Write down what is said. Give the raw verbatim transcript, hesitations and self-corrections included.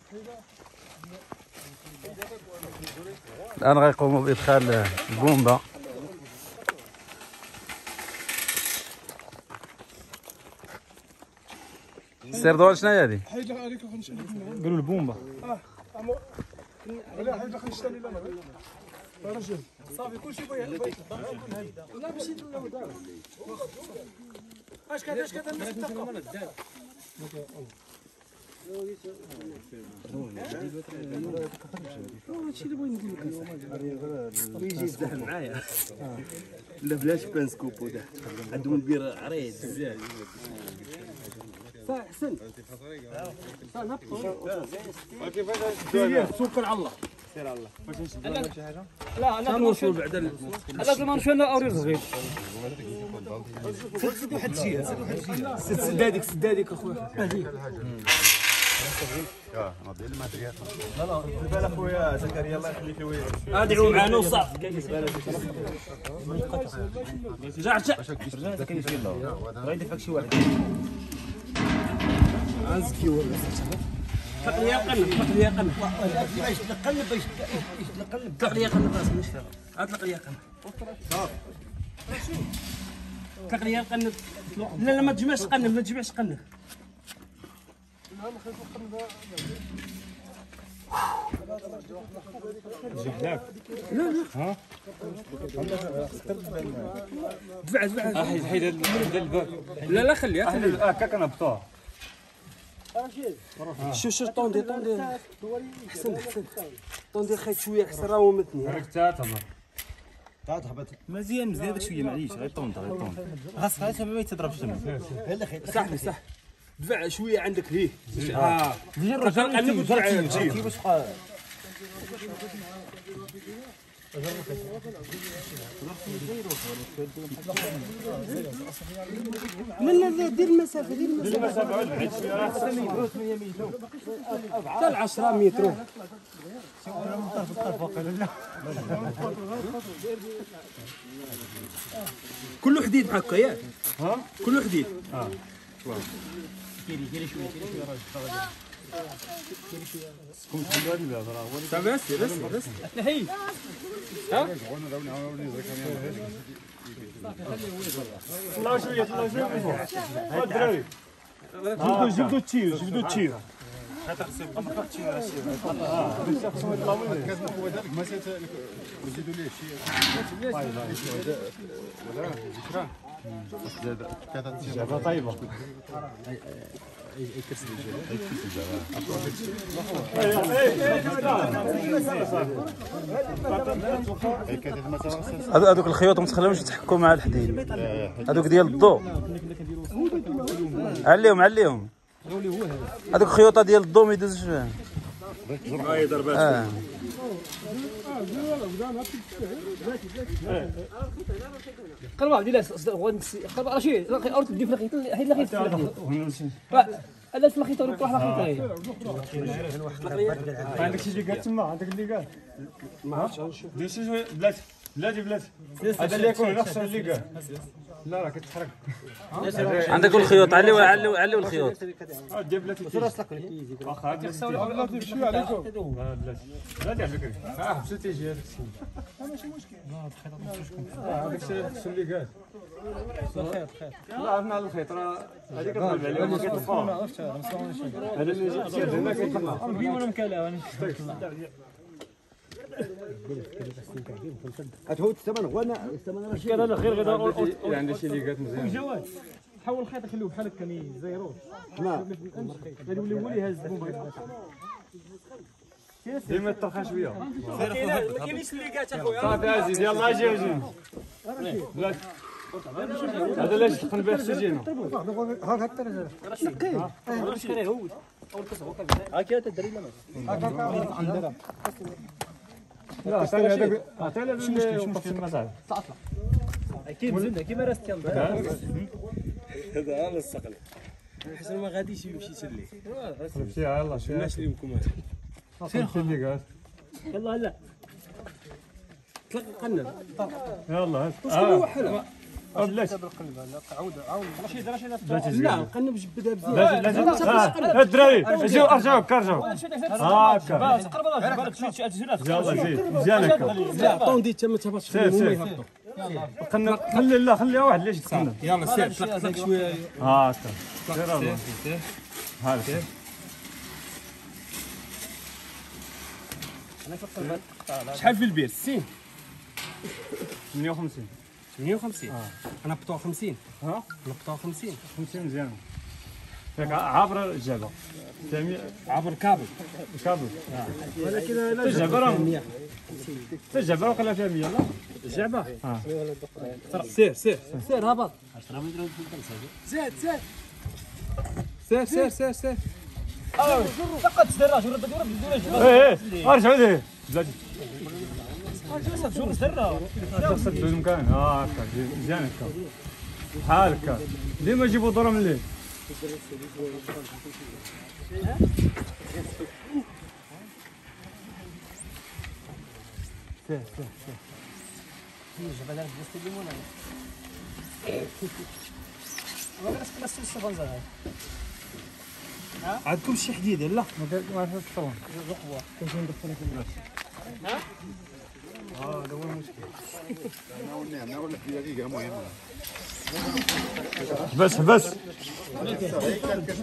الآن غيقوموا بإدخال البومبة. سير دوال شنو هي هذه؟ قالوا البومبة. اه لا حاجه خرجت لي انا رجل صافي كلشي بغيت لا ماشي لا دار اش كذا اش كذا الناس تلقى هادشي اللي بغيت نقول لك يجي يزدحم معايا لا بلاش بانسكوبو ده عندهم البير عريض بزاف احسن كيفاش سوق على الله سير على الله واش نشدوا شي حاجه لا لا نوصلوا بعد هذاك ما نمشيو انا اوري صغير سد واحد الجهه سد واحد الجهه سد سد هذيك سد هذيك اخويا اه نضيع الماتريال. لا لا البال اخويا زكريا الله يخليك له ادعوا معنا وصافي رجع رجع رجع زكريا فين الله غادي يدفعك شي واحد عزكي ولا فقد يا قلب فقد يا قلب باش تقلب باش تقلب فقد يا قلب راسي مش فاهم اطلق لي قلب اطلق لي قلب لا لا ما تجمعش قلب ما تجمعش قلب لا لا ها دفع دفع حيد حيد الباب لا لا خليها خليها هكاك نهبطوها شوف شوف طوندي طوندي احسن احسن طوندي خيط شويه احسن راهو متني راك تهبط تهبط مزيان مزيان داك شويه معليش غير طوند غير طوند خاص خاص ما يتضربش تما صاحبي صح دفع شويه عندك ليه اه قلب دفع كيفاش بقى لا لا لا دير المسافه دير المسافه عاد بعيد شويه راه حتى ل عشرة متر كله حديد هكا ياك ها كله حديد اه كيري كيري شويه كيري شويه راجل كنت في هذا الباب راه بس بس بس تحي ها طلعوا شويه طلعوا شويه من فوق الدراري جبدوا جبدوا التير جبدوا التير ما نزيدوا ليه شي جابها طيبه هذوك الخيوط ما تخليهمش يتحكوا مع الحديد هذوك ديال الضوء عليهم عليهم هذوك الخيوط ديال الضوء ما يدوزش فيها هاي ضربات قرب عبد الله قرب رشيد اورت دي في الخيط حيد الخيط في الخيط هذا في الخيط روح الخيط ما عندك شي اللي قال تما عندك اللي قال ما عرفتش نشوف دير شي شويه بلاتي بلاتي بلاتي هذا اللي يكون هنا خصو اللي قال لا راه كتحرك عندك الخيوط عليو عليو عليو الخيوط اه دير بلاتي واخا بلاتي بشويه عليكم بلاتي بلاتي على فكره اه حبسوا تيجي هذاك الشيء ماشي مشكل لا الخيط هذاك الشيء خصو اللي قال الخيط خيط لا عرفنا على الخيط راه هذيك كتغلب عليهم ما كيطلقوها ما عرفتش هذا اللي يجي هنا كيطلق بين وانا مكاله انا هتهود الثمن وانا الثمن انا كذا لا غير غير عندي شي اللي قالت مزيان جواد حول الخيط خليه بحال هكا ما يزيروش نعم غادي يولي هو اللي هاز البومبه ديما طرخها شويه ما كاينش اللي قالت اخويا صافي عزيز يلاه اجي اجي لا هذا لاش تقن به السجينه هاك حتى رجع سقيه واش خير هود اول كسر هكا تدري لا عندنا لا حتى هذاك حتى هذا مش مشكل مش مشكل ما صعب تطلع كاين زين كيما راست هذا على الصقل حسن ما غاديش يمشي يسلي شي يلاه شي الناس اللي مكم فين اللي قال يلا هلا طلق قنب يلا واش هو حلا بلاتي عاود عاود رشيد رشيد لا نقلب جبدها مزيان لا لا الدراري اجيو ارجعوا هكا ارجعوا هكا قرب الله بالك شي شي زيد يلا زيد مزيان هكا طوندي تما تهبط سير سير خلي خلي لا خليها واحد ليش تسنى يلا سير طلق طلق شويه هاكا سير هاكا شحال في البير ستين ثمانية وخمسين ثمانية وخمسين انا بطوع خمسين ها انا بطوع خمسين خمسين مزيان ياك عابر الجبل عبر كابل كابل ولكن لا الجبل الجبل وقيلا فيها مية لا الجعبه اه سير سير سير هبط زيد زيد سير سير سير سير فقط سدرة شو ردك ورد ايه ايه ارجعوا ليه بلاتي شو سدرة خاصك بالمكان هاكا مزيان هكا بحال هكا ديما جيبوا ضرب من الليل سير سير عندكم شي حديد لا ما فيش طبعا بس بس